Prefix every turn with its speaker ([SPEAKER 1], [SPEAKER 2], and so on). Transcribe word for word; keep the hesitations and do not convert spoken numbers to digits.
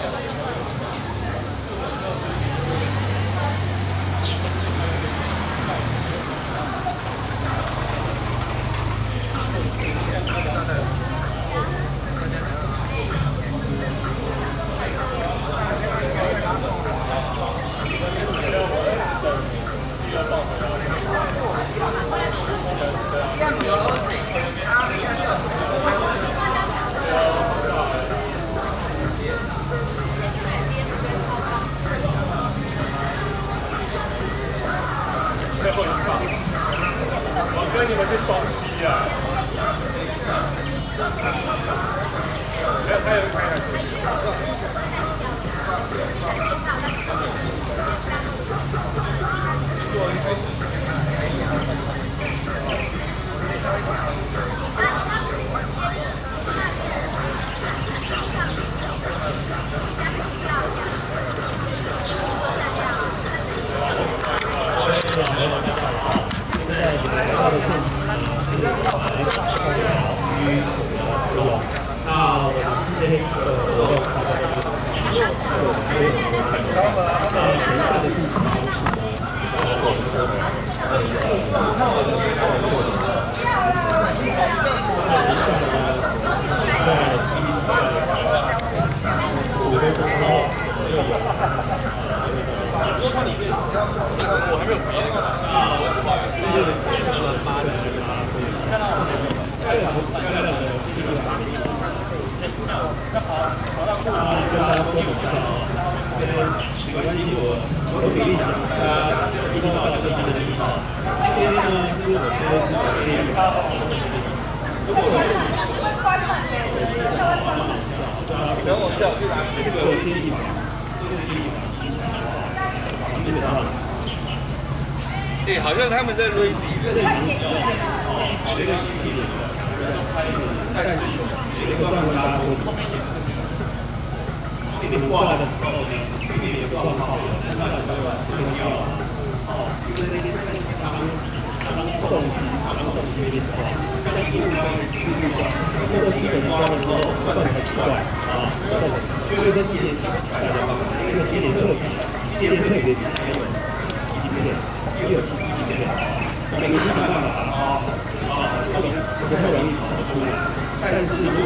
[SPEAKER 1] 我跟你们去双溪啊！没有，他有开台车。做一个。
[SPEAKER 2] 现在你们来到的现场是来到于游泳。那我们今天的活动大概就是就可以看到那橙色的地图就是呢，包括说呃做的，五分钟之后就有。我还没有别的啊，这就是简单的八级八分。看到我们漂亮漂亮的这个八级。啊，跟大家说一下啊，因为没关系，我我比例讲，大家一定要最近的地方。今天呢是我觉得是我可以发好的这个。如果是等我叫这个这个建议吧，这个建议吧，基本上。哎，好像他们在瑞比这里哦，这个机器人但是有一个状况大家说，那边挂的时候呢，这边也撞好了，那那就这个要哦，因为那边刚刚重心，刚重心那边撞，这样一路跟一路撞，这个基本抓了之后，算才奇怪啊，算才奇怪。所以说今年它是奇怪的方法，因为今年特别，今年特别比还有几片。也有七十几个人，每个是想办法啊啊，这个不太容易跑得出来。但是如